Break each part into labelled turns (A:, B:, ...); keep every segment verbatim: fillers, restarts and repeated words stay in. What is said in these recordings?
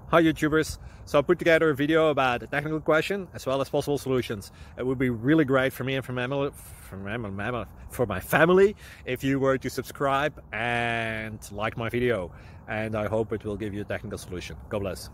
A: Hi YouTubers! So I put together a video about a technical question as well as possible solutions. It would be really great for me and for my, for my, for my family if you were to subscribe and like my video, and I hope it will give you a technical solution. God bless.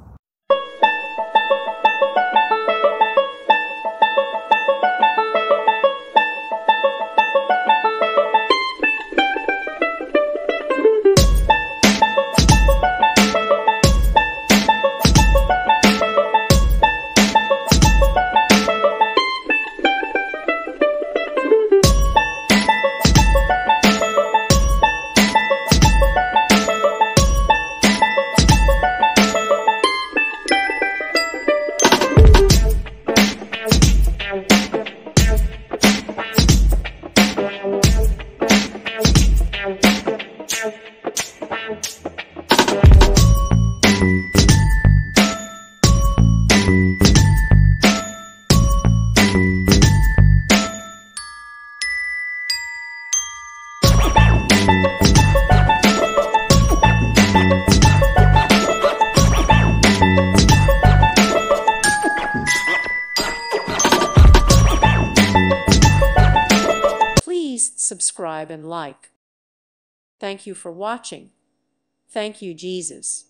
B: Please subscribe and like. Thank you for watching. Thank you, Jesus.